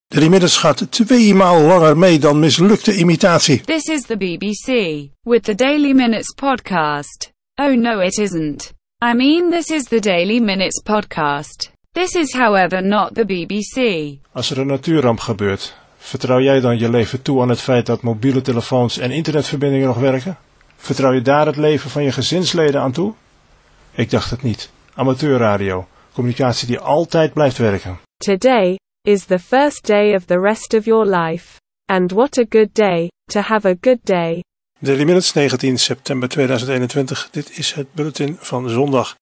De Minutes gaat 2 maal langer mee dan mislukte imitatie. This is the BBC, with the Daily Minutes podcast. Oh no it isn't. I mean this is the Daily Minutes podcast. This is however not the BBC. Als er een natuurramp gebeurt, vertrouw jij dan je leven toe aan het feit dat mobiele telefoons en internetverbindingen nog werken? Vertrouw je daar het leven van je gezinsleden aan toe? Ik dacht het niet. Amateurradio, communicatie die altijd blijft werken. Today is the first day of the rest of your life. And what a good day to have a good day. Daily Minutes, 19 september 2021. Dit is het bulletin van zondag.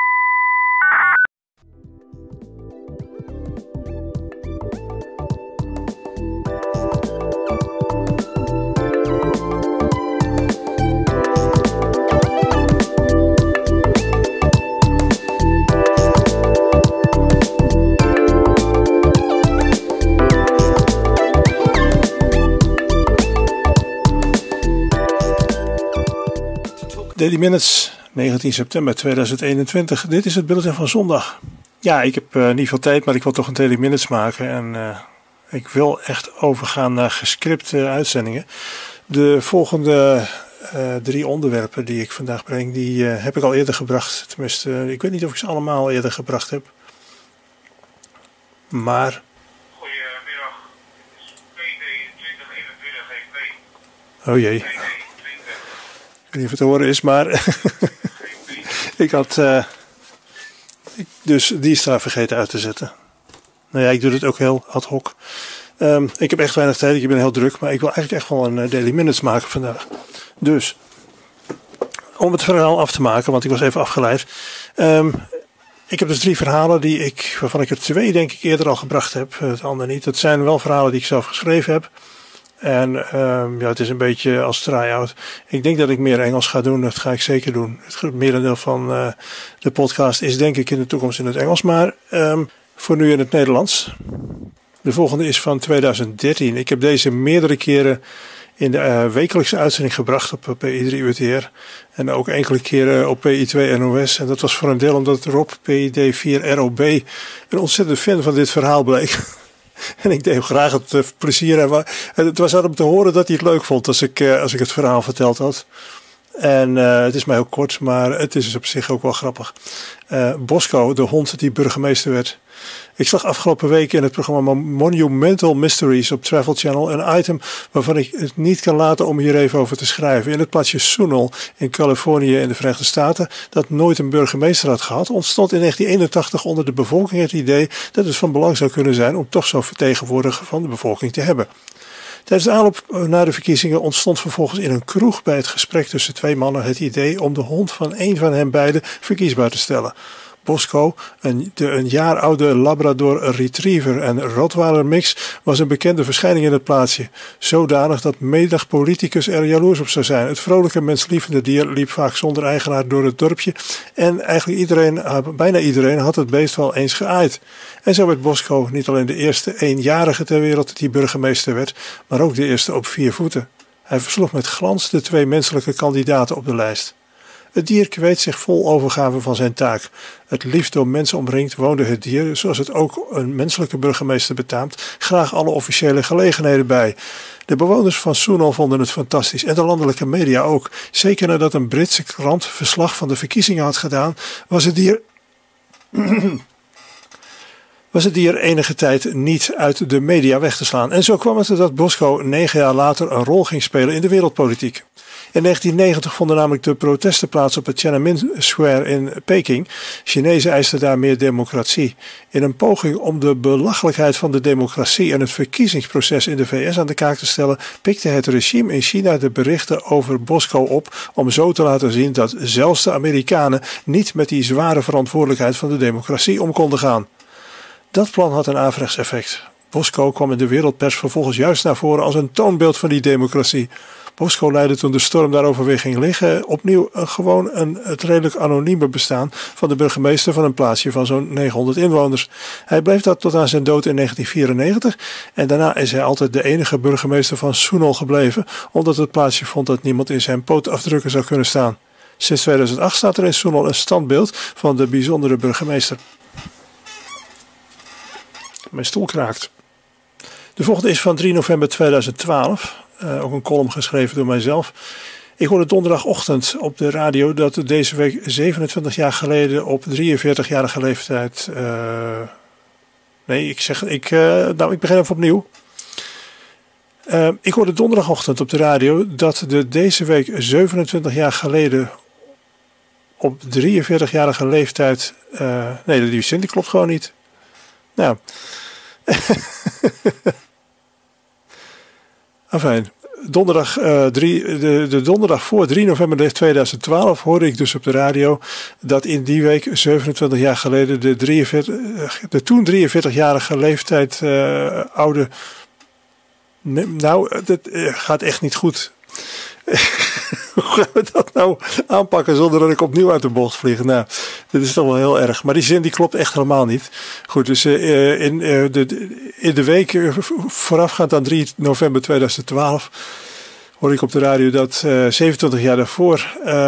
Daily Minutes, 19 september 2021. Dit is het bulletin van zondag. Ja, ik heb niet veel tijd, maar ik wil toch een Daily Minutes maken. En ik wil echt overgaan naar gescripte uitzendingen. De volgende 3 onderwerpen die ik vandaag breng, die heb ik al eerder gebracht. Tenminste, ik weet niet of ik ze allemaal eerder gebracht heb. Maar... Goedemiddag, dit is PD 2021 GP. Oh jee. Ik weet niet of het te horen is, maar ik had dus die stra vergeten uit te zetten. Nou ja, ik doe het ook heel ad hoc. Ik heb echt weinig tijd, ik ben heel druk, maar ik wil eigenlijk echt wel een Daily Minutes maken vandaag. Dus, om het verhaal af te maken, want ik was even afgeleid. Ik heb dus 3 verhalen waarvan ik er 2 denk ik eerder al gebracht heb, het andere niet. Het zijn wel verhalen die ik zelf geschreven heb. En ja, het is een beetje als try-out. Ik denk dat ik meer Engels ga doen. Dat ga ik zeker doen. Het merendeel van de podcast is denk ik in de toekomst in het Engels. Maar voor nu in het Nederlands. De volgende is van 2013. Ik heb deze meerdere keren in de wekelijkse uitzending gebracht op PI3 UTR. En ook enkele keren op PI2 NOS. En dat was voor een deel omdat Rob PID4 ROB een ontzettend fan van dit verhaal bleek. En ik deed hem graag het plezier. Het was aan hem te horen dat hij het leuk vond als ik het verhaal verteld had. En het is maar heel kort, maar het is op zich ook wel grappig. Bosco, de hond die burgemeester werd. Ik zag afgelopen week in het programma Monumental Mysteries op Travel Channel een item waarvan ik het niet kan laten om hier even over te schrijven. In het plaatsje Sunol in Californië in de Verenigde Staten, dat nooit een burgemeester had gehad, ontstond in 1981 onder de bevolking het idee dat het van belang zou kunnen zijn om toch zo'n vertegenwoordiger van de bevolking te hebben. Tijdens de aanloop naar de verkiezingen ontstond vervolgens in een kroeg bij het gesprek tussen 2 mannen het idee om de hond van een van hen beiden verkiesbaar te stellen. Bosco, een jaar oude Labrador Retriever en Rottweiler mix, was een bekende verschijning in het plaatsje. Zodanig dat menig politicus er jaloers op zou zijn. Het vrolijke menslievende dier liep vaak zonder eigenaar door het dorpje en eigenlijk bijna iedereen had het beest wel eens geaaid. En zo werd Bosco niet alleen de eerste eenjarige ter wereld die burgemeester werd, maar ook de eerste op 4 voeten. Hij versloeg met glans de 2 menselijke kandidaten op de lijst. Het dier kweet zich vol overgave van zijn taak. Het liefst door mensen omringd woonde het dier, zoals het ook een menselijke burgemeester betaamt, graag alle officiële gelegenheden bij. De bewoners van Sunol vonden het fantastisch en de landelijke media ook. Zeker nadat een Britse krant verslag van de verkiezingen had gedaan, was het dier enige tijd niet uit de media weg te slaan. En zo kwam het dat Bosco 9 jaar later een rol ging spelen in de wereldpolitiek. In 1990 vonden namelijk de protesten plaats op het Tiananmen Square in Peking. Chinezen eisten daar meer democratie. In een poging om de belachelijkheid van de democratie en het verkiezingsproces in de VS aan de kaak te stellen, pikte het regime in China de berichten over Bosco op om zo te laten zien dat zelfs de Amerikanen niet met die zware verantwoordelijkheid van de democratie om konden gaan. Dat plan had een averechts effect. Bosco kwam in de wereldpers vervolgens juist naar voren als een toonbeeld van die democratie. Bosco leidde toen de storm daarover weer ging liggen opnieuw het redelijk anonieme bestaan van de burgemeester van een plaatsje van zo'n 900 inwoners. Hij bleef dat tot aan zijn dood in 1994 en daarna is hij altijd de enige burgemeester van Sunol gebleven, omdat het plaatsje vond dat niemand in zijn pootafdrukken zou kunnen staan. Sinds 2008 staat er in Sunol een standbeeld van de bijzondere burgemeester. Mijn stoel kraakt. De volgende is van 3 november 2012. Ook een column geschreven door mijzelf. Ik hoorde donderdagochtend op de radio dat deze week 27 jaar geleden op 43-jarige leeftijd... ik begin even opnieuw. Ik hoorde donderdagochtend op de radio dat deze week 27 jaar geleden op 43-jarige leeftijd... die zin die klopt gewoon niet. Nou... Enfin, de donderdag voor 3 november 2012 hoorde ik dus op de radio dat in die week 27 jaar geleden de toen 43-jarige leeftijd oude... Nou, dat gaat echt niet goed. Hoe gaan we dat nou aanpakken zonder dat ik opnieuw uit de bocht vlieg? Nou, dit is toch wel heel erg. Maar die zin die klopt echt helemaal niet. Goed, dus in de week voorafgaand aan 3 november 2012 hoorde ik op de radio dat 27 jaar daarvoor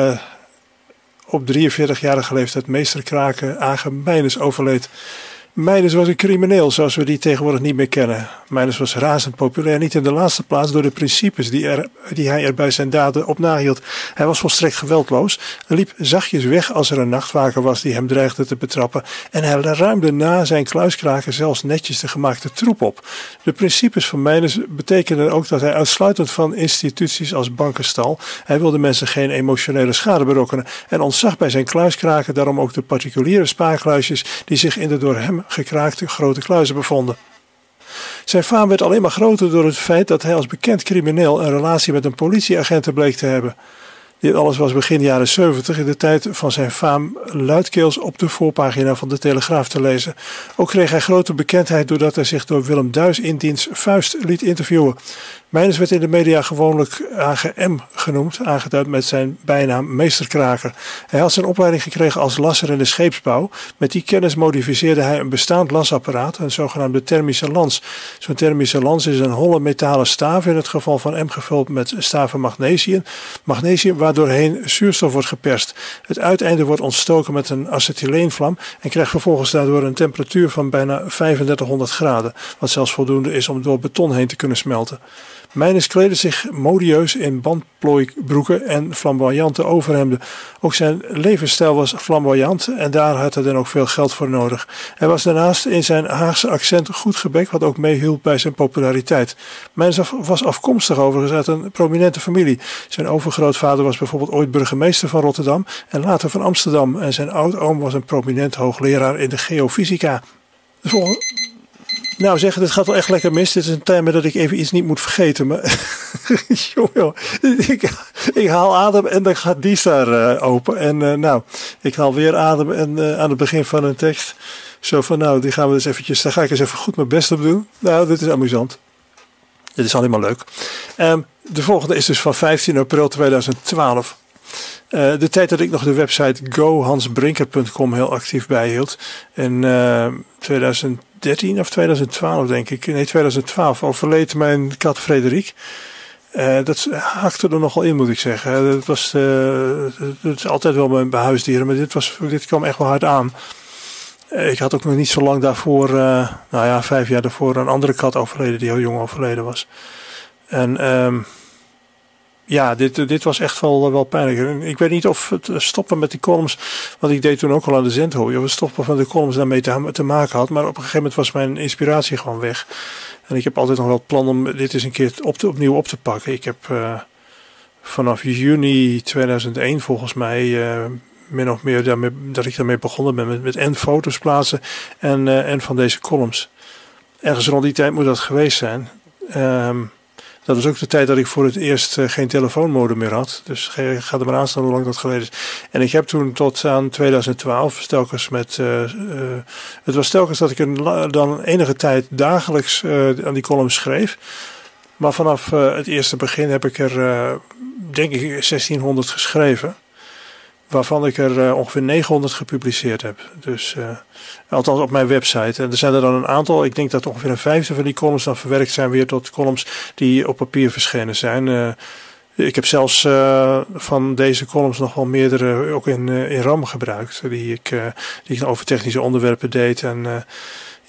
op 43-jarige leeftijd meester Kraken Agen Meijners overleed. Meijners was een crimineel zoals we die tegenwoordig niet meer kennen. Meijners was razend populair, niet in de laatste plaats door de principes die hij er bij zijn daden op nahield. Hij was volstrekt geweldloos, liep zachtjes weg als er een nachtwaker was die hem dreigde te betrappen en hij ruimde na zijn kluiskraken zelfs netjes de gemaakte troep op. De principes van Meijners betekenden ook dat hij uitsluitend van instituties als banken stal. Hij wilde mensen geen emotionele schade berokkenen en ontzag bij zijn kluiskraken daarom ook de particuliere spaarkluisjes die zich in de door hem gekraakte grote kluizen bevonden. Zijn faam werd alleen maar groter door het feit dat hij als bekend crimineel een relatie met een politieagent bleek te hebben. Dit alles was begin jaren 70 in de tijd van zijn faam luidkeels op de voorpagina van de Telegraaf te lezen. Ook kreeg hij grote bekendheid doordat hij zich door Willem Duis in diens Vuist liet interviewen. Meijners werd in de media gewoonlijk AGM genoemd, aangeduid met zijn bijnaam Meesterkraker. Hij had zijn opleiding gekregen als lasser in de scheepsbouw. Met die kennis modificeerde hij een bestaand lasapparaat, een zogenaamde thermische lans. Zo'n thermische lans is een holle metalen staaf, in het geval van M gevuld met staven magnesium, waardoorheen zuurstof wordt geperst. Het uiteinde wordt ontstoken met een acetyleenvlam en krijgt vervolgens daardoor een temperatuur van bijna 3500 graden, wat zelfs voldoende is om door beton heen te kunnen smelten. Meijners kleedde zich modieus in bandplooibroeken en flamboyante overhemden. Ook zijn levensstijl was flamboyant en daar had hij dan ook veel geld voor nodig. Hij was daarnaast in zijn Haagse accent goed gebekt, wat ook meehielp bij zijn populariteit. Meijners was afkomstig overigens uit een prominente familie. Zijn overgrootvader was bijvoorbeeld ooit burgemeester van Rotterdam en later van Amsterdam. En zijn oudoom was een prominent hoogleraar in de geofysica. De volgende... Nou zeg, dit gaat wel echt lekker mis. Dit is een timer dat ik even iets niet moet vergeten. Maar joh, ik haal adem en dan gaat die daar open. En ik haal weer adem en aan het begin van een tekst. Zo van die gaan we dus eventjes, daar ga ik eens even goed mijn best op doen. Nou, dit is amusant. Dit is allemaal leuk. De volgende is dus van 15 april 2012. De tijd dat ik nog de website gohansbrinker.com heel actief bijhield. In 2013 of 2012 denk ik. Nee, 2012 overleed mijn kat Frederik. Dat hakte er nogal in, moet ik zeggen. Dat is altijd wel bij huisdieren, maar dit kwam echt wel hard aan. Ik had ook nog niet zo lang daarvoor, 5 jaar daarvoor, een andere kat overleden die heel jong overleden was. En dit was echt wel pijnlijk. Ik weet niet of het stoppen met die columns, want ik deed toen ook al aan de zendhooi, of het stoppen van de columns daarmee te maken had. Maar op een gegeven moment was mijn inspiratie gewoon weg. En ik heb altijd nog wel het plan om dit eens een keer opnieuw op te pakken. Ik heb vanaf juni 2001 volgens mij min of meer dat ik daarmee begonnen ben met foto's plaatsen en van deze columns. Ergens rond die tijd moet dat geweest zijn. Dat was ook de tijd dat ik voor het eerst geen telefoonmodem meer had. Dus ga er maar aan staan hoe lang dat geleden is. En ik heb toen tot aan 2012 telkens het was telkens dat ik dan enige tijd dagelijks aan die columns schreef. Maar vanaf het eerste begin heb ik er denk ik 1600 geschreven. Waarvan ik er ongeveer 900 gepubliceerd heb. Dus althans op mijn website. En er zijn er dan een aantal. Ik denk dat ongeveer een vijfde van die columns dan verwerkt zijn weer tot columns die op papier verschenen zijn. Ik heb zelfs van deze columns nog wel meerdere ook in RAM gebruikt. Die ik over technische onderwerpen deed. En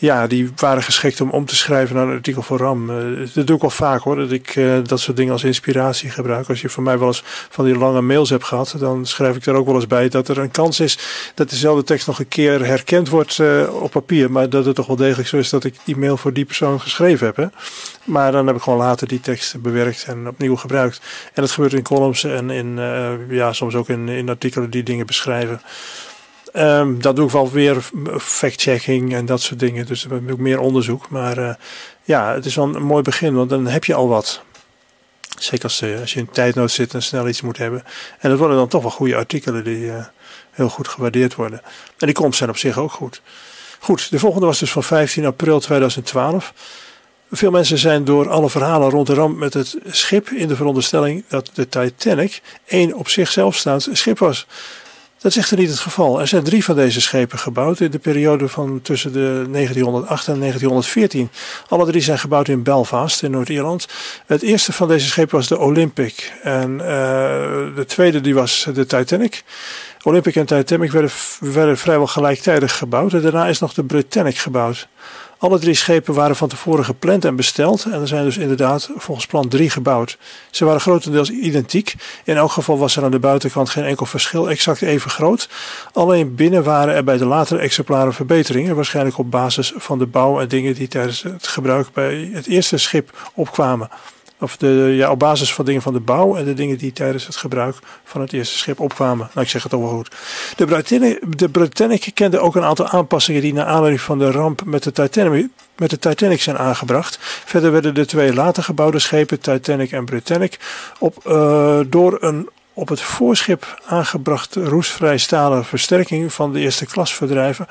ja, die waren geschikt om te schrijven naar een artikel voor RAM. Dat doe ik wel vaak hoor, dat ik dat soort dingen als inspiratie gebruik. Als je van mij wel eens van die lange mails hebt gehad, dan schrijf ik er ook wel eens bij dat er een kans is dat dezelfde tekst nog een keer herkend wordt op papier. Maar dat het toch wel degelijk zo is dat ik die mail voor die persoon geschreven heb. Hè? Maar dan heb ik gewoon later die tekst bewerkt en opnieuw gebruikt. En dat gebeurt in columns en in, soms ook in artikelen die dingen beschrijven. Dat doe ik wel weer fact-checking en dat soort dingen. Dus dan heb ik meer onderzoek. Maar het is wel een mooi begin, want dan heb je al wat. Zeker als je in tijdnood zit en snel iets moet hebben. En dat worden dan toch wel goede artikelen die heel goed gewaardeerd worden. En die columns zijn op zich ook goed. Goed, de volgende was dus van 15 april 2012. Veel mensen zijn door alle verhalen rond de ramp met het schip in de veronderstelling dat de Titanic één op zichzelf staand schip was. Dat is echter niet het geval. Er zijn 3 van deze schepen gebouwd in de periode van tussen de 1908 en 1914. Alle 3 zijn gebouwd in Belfast in Noord-Ierland. Het eerste van deze schepen was de Olympic. En de tweede die was de Titanic. Olympic en Titanic werden vrijwel gelijktijdig gebouwd. En daarna is nog de Britannic gebouwd. Alle 3 schepen waren van tevoren gepland en besteld en er zijn dus inderdaad volgens plan 3 gebouwd. Ze waren grotendeels identiek. In elk geval was er aan de buitenkant geen enkel verschil exact even groot. Alleen binnen waren er bij de latere exemplaren verbeteringen, waarschijnlijk op basis van de bouw en dingen die tijdens het gebruik bij het eerste schip opkwamen. Of op basis van dingen van de bouw en de dingen die tijdens het gebruik van het eerste schip opkwamen. Nou, ik zeg het al wel goed. De Britannic kende ook een aantal aanpassingen die naar aanleiding van de ramp met de Titanic zijn aangebracht. Verder werden de 2 later gebouwde schepen, Titanic en Britannic, door een op het voorschip aangebrachte roestvrij stalen versterking van de eerste klas verdrijven.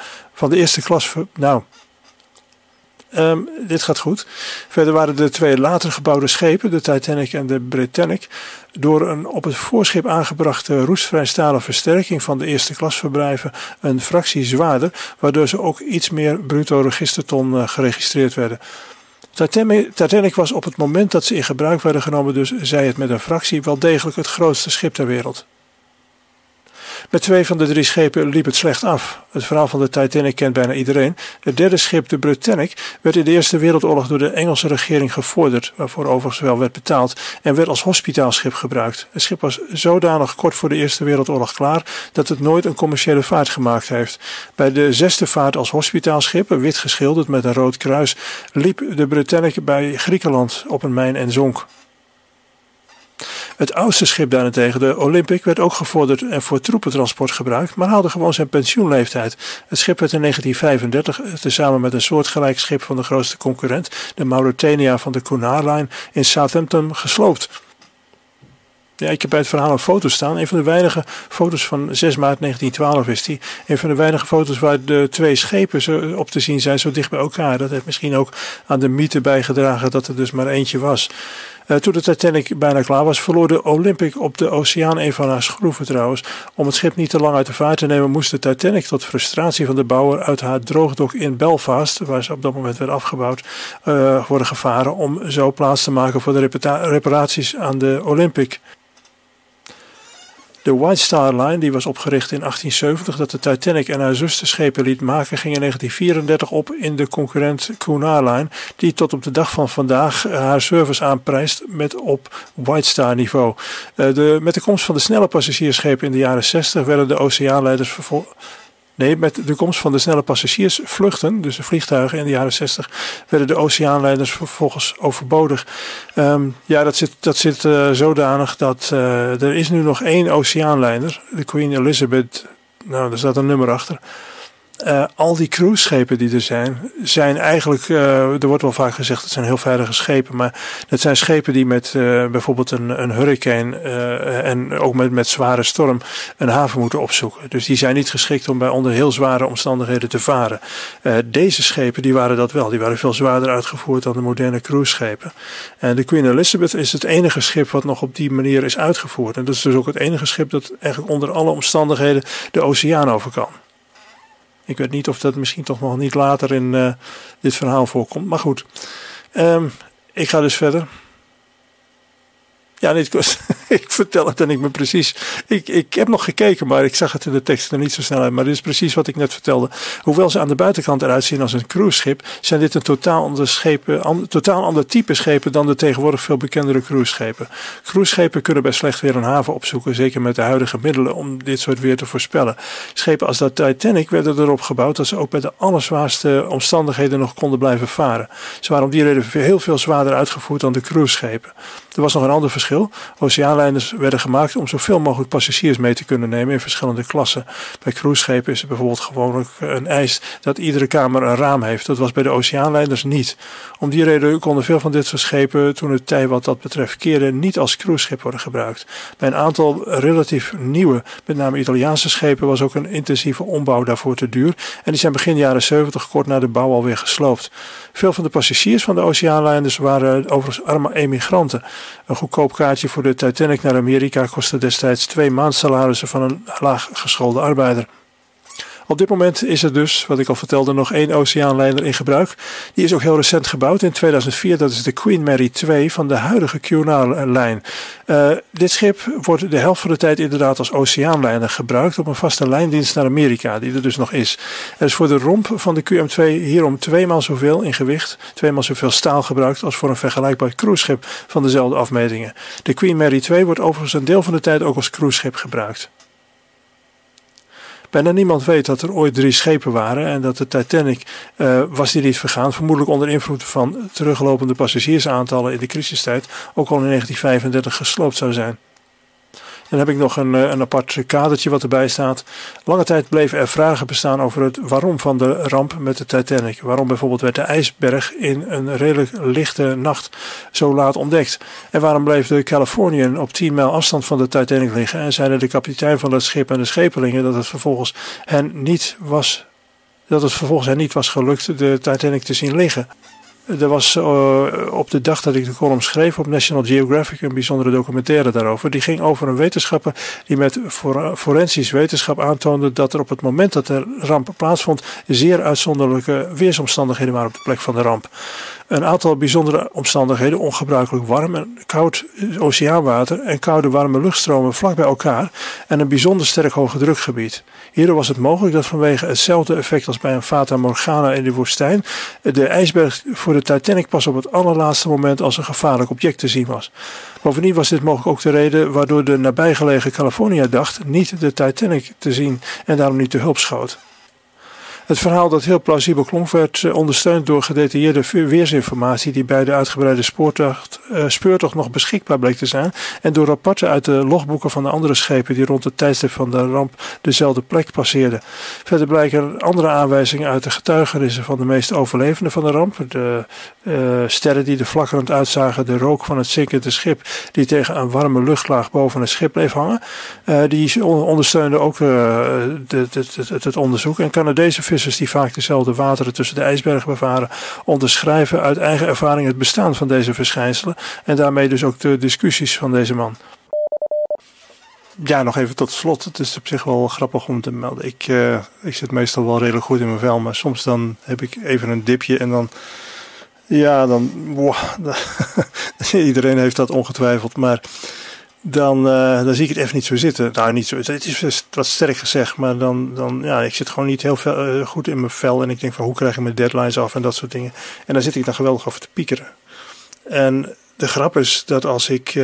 Dit gaat goed. Verder waren de 2 later gebouwde schepen, de Titanic en de Britannic, door een op het voorschip aangebrachte roestvrij stalen versterking van de eerste klas verblijven een fractie zwaarder, waardoor ze ook iets meer bruto registerton geregistreerd werden. Titanic was op het moment dat ze in gebruik werden genomen, dus zij het met een fractie, wel degelijk het grootste schip ter wereld. Met 2 van de 3 schepen liep het slecht af. Het verhaal van de Titanic kent bijna iedereen. Het derde schip, de Britannic, werd in de Eerste Wereldoorlog door de Engelse regering gevorderd, waarvoor overigens wel werd betaald, en werd als hospitaalschip gebruikt. Het schip was zodanig kort voor de Eerste Wereldoorlog klaar dat het nooit een commerciële vaart gemaakt heeft. Bij de 6e vaart als hospitaalschip, wit geschilderd met een rood kruis, liep de Britannic bij Griekenland op een mijn en zonk. Het oudste schip daarentegen, de Olympic, werd ook gevorderd en voor troepentransport gebruikt, maar haalde gewoon zijn pensioenleeftijd. Het schip werd in 1935, tezamen met een soortgelijk schip van de grootste concurrent, de Mauretania van de Cunard Line, in Southampton gesloopt. Ja, ik heb bij het verhaal een foto staan. Een van de weinige foto's van 6 maart 1912 is die. Een van de weinige foto's waar de 2 schepen zo op te zien zijn, zo dicht bij elkaar. Dat heeft misschien ook aan de mythe bijgedragen dat er dus maar eentje was. Toen de Titanic bijna klaar was, verloor de Olympic op de oceaan een van haar schroeven trouwens. Om het schip niet te lang uit de vaart te nemen, moest de Titanic tot frustratie van de bouwer uit haar droogdok in Belfast, waar ze op dat moment werd afgebouwd, worden gevaren om zo plaats te maken voor de reparaties aan de Olympic. De White Star Line, die was opgericht in 1870, dat de Titanic en haar zusterschepen liet maken, ging in 1934 op in de concurrent Cunard Line, die tot op de dag van vandaag haar service aanprijst met op White Star niveau. Met de komst van de snelle passagiersschepen in de jaren 60 werden de oceaanleiders met de komst van de snelle passagiersvluchten, dus de vliegtuigen in de jaren 60, werden de oceaanleiders vervolgens overbodig. Dat zit zodanig dat er is nu nog 1 oceaanleider, de Queen Elizabeth, nou daar staat een nummer achter. Al die cruiseschepen die er zijn eigenlijk, er wordt wel vaak gezegd, het zijn heel veilige schepen, maar het zijn schepen die met bijvoorbeeld een hurricane en ook met zware storm een haven moeten opzoeken. Dus die zijn niet geschikt om bij onder heel zware omstandigheden te varen. Deze schepen die waren dat wel, die waren veel zwaarder uitgevoerd dan de moderne cruiseschepen. En de Queen Elizabeth is het enige schip wat nog op die manier is uitgevoerd. En dat is dus ook het enige schip dat eigenlijk onder alle omstandigheden de oceaan over kan. Ik weet niet of dat misschien toch nog niet later in dit verhaal voorkomt. Maar goed, ik ga dus verder. Ja, niet Ik vertel het en ik ben precies... Ik heb nog gekeken, maar ik zag het in de tekst er niet zo snel uit. Maar dit is precies wat ik net vertelde. Hoewel ze aan de buitenkant eruit zien als een cruiseschip, zijn dit een totaal ander type schepen dan de tegenwoordig veel bekendere cruiseschepen. Cruiseschepen kunnen bij slecht weer een haven opzoeken, zeker met de huidige middelen om dit soort weer te voorspellen. Schepen als de Titanic werden erop gebouwd dat ze ook bij de allerzwaarste omstandigheden nog konden blijven varen. Ze waren om die reden heel veel zwaarder uitgevoerd dan de cruiseschepen. Er was nog een ander verschil. Oceaanlijners werden gemaakt om zoveel mogelijk passagiers mee te kunnen nemen in verschillende klassen. Bij cruiseschepen is er bijvoorbeeld gewoonlijk een eis dat iedere kamer een raam heeft. Dat was bij de oceaanlijners niet. Om die reden konden veel van dit soort schepen, toen het tij wat dat betreft keerde, niet als cruiseschip worden gebruikt. Bij een aantal relatief nieuwe, met name Italiaanse schepen, was ook een intensieve ombouw daarvoor te duur. En die zijn begin jaren 70 kort na de bouw alweer gesloopt. Veel van de passagiers van de oceaanlijners waren overigens arme emigranten. Een goedkoop kaartje voor de Titanic naar Amerika kostte destijds 2 maandsalarissen van een laaggeschoolde arbeider. Op dit moment is er dus, wat ik al vertelde, nog 1 oceaanliner in gebruik. Die is ook heel recent gebouwd in 2004. Dat is de Queen Mary 2 van de huidige Cunard-lijn. Dit schip wordt de helft van de tijd inderdaad als oceaanliner gebruikt op een vaste lijndienst naar Amerika, die er dus nog is. Er is voor de romp van de QM2 hierom 2 maal zoveel in gewicht, 2 maal zoveel staal gebruikt als voor een vergelijkbaar cruiseschip van dezelfde afmetingen. De Queen Mary 2 wordt overigens een deel van de tijd ook als cruiseschip gebruikt. Bijna niemand weet dat er ooit 3 schepen waren en dat de Titanic was die niet vergaan, vermoedelijk onder invloed van teruglopende passagiersaantallen in de crisistijd, ook al in 1935 gesloopt zou zijn. Dan heb ik nog een apart kadertje wat erbij staat. Lange tijd bleven er vragen bestaan over het waarom van de ramp met de Titanic. Waarom bijvoorbeeld werd de ijsberg in een redelijk lichte nacht zo laat ontdekt? En waarom bleef de Californian op 10 mijl afstand van de Titanic liggen? En zeiden de kapitein van het schip en de schepelingen dat het vervolgens hen niet was gelukt de Titanic te zien liggen. Er was op de dag dat ik de column schreef op National Geographic een bijzondere documentaire daarover. Die ging over een wetenschapper die met forensisch wetenschap aantoonde dat er op het moment dat de ramp plaatsvond zeer uitzonderlijke weersomstandigheden waren op de plek van de ramp. Een aantal bijzondere omstandigheden, ongebruikelijk warm en koud oceaanwater en koude warme luchtstromen vlak bij elkaar en een bijzonder sterk hoge drukgebied. Hierdoor was het mogelijk dat vanwege hetzelfde effect als bij een Fata Morgana in de woestijn de ijsberg voor de Titanic pas op het allerlaatste moment als een gevaarlijk object te zien was. Bovendien was dit mogelijk ook de reden waardoor de nabijgelegen California dacht niet de Titanic te zien en daarom niet te hulp schoot. Het verhaal dat heel plausibel klonk werd ondersteund door gedetailleerde weersinformatie die bij de uitgebreide speurtocht nog beschikbaar bleek te zijn en door rapporten uit de logboeken van de andere schepen die rond het tijdstip van de ramp dezelfde plek passeerden. Verder blijken andere aanwijzingen uit de getuigenissen van de meest overlevenden van de ramp. De sterren die er flakkerend uitzagen, de rook van het zinkende schip die tegen een warme luchtlaag boven het schip bleef hangen. Die ondersteunden ook het onderzoek en Canadese vissers die vaak dezelfde wateren tussen de ijsbergen bevaren, onderschrijven uit eigen ervaring het bestaan van deze verschijnselen en daarmee dus ook de discussies van deze man. Ja, nog even tot slot. Het is op zich wel grappig om te melden. Ik zit meestal wel redelijk goed in mijn vel, maar soms dan heb ik even een dipje en dan... Ja, iedereen heeft dat ongetwijfeld, maar... Dan zie ik het even niet zo zitten. Nou, niet zo. Het is wat sterk gezegd, maar ik zit gewoon niet heel goed in mijn vel. En ik denk van hoe krijg ik mijn deadlines af en dat soort dingen. En daar zit ik dan geweldig over te piekeren. En de grap is dat als ik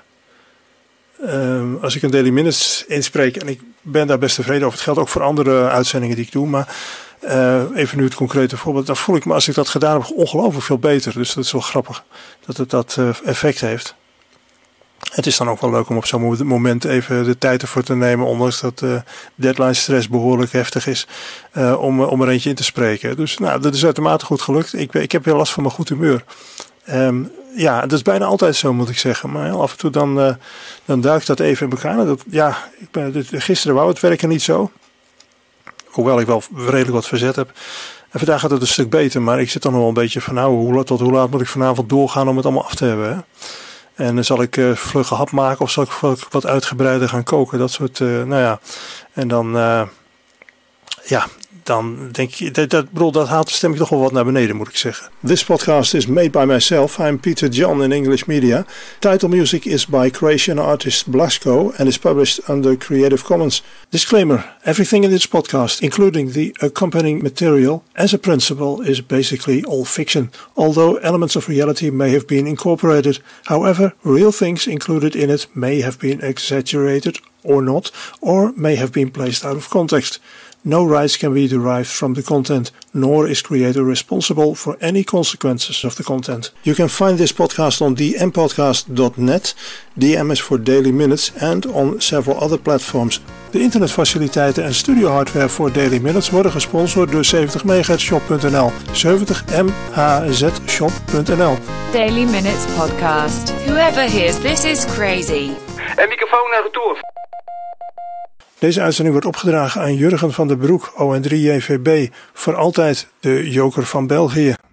een Daily Minutes inspreek, en ik ben daar best tevreden over. Het geldt ook voor andere uitzendingen die ik doe, maar even nu het concrete voorbeeld. Dan voel ik me als ik dat gedaan heb ongelooflijk veel beter. Dus dat is wel grappig dat het dat effect heeft. Het is dan ook wel leuk om op zo'n moment even de tijd ervoor te nemen, ondanks dat de deadline stress behoorlijk heftig is, om er eentje in te spreken. Dus dat is uitermate goed gelukt. Ik heb heel last van mijn goed humeur. Dat is bijna altijd zo, moet ik zeggen. Maar af en toe dan duikt dat even in elkaar. Gisteren wou het werken niet zo. Hoewel ik wel redelijk wat verzet heb. En vandaag gaat het een stuk beter, maar ik zit dan nog wel een beetje van tot hoe laat moet ik vanavond doorgaan om het allemaal af te hebben, hè? En zal ik vlugge hap maken of zal ik wat uitgebreider gaan koken? Dat soort, En dan, dan denk je, dat haalt de stemming toch wel wat naar beneden, moet ik zeggen. This podcast is made by myself. I'm Peter John in English Media. Title music is by Croatian artist Blasko and is published under Creative Commons. Disclaimer: everything in this podcast, including the accompanying material, as a principle, is basically all fiction, although elements of reality may have been incorporated. However, real things included in it may have been exaggerated or not, or may have been placed out of context. No rights can be derived from the content, nor is creator responsible for any consequences of the content. You can find this podcast on dmpodcast.net, DM is for Daily Minutes, and on several other platforms. De internetfaciliteiten en studiohardware voor Daily Minutes worden gesponsord door 70mhzshop.nl, 70mhzshop.nl. Daily Minutes Podcast. Whoever hears this is crazy. En microfoon naar retour. Deze uitzending wordt opgedragen aan Jurgen van der Broek, ON3JVB, voor altijd de joker van België.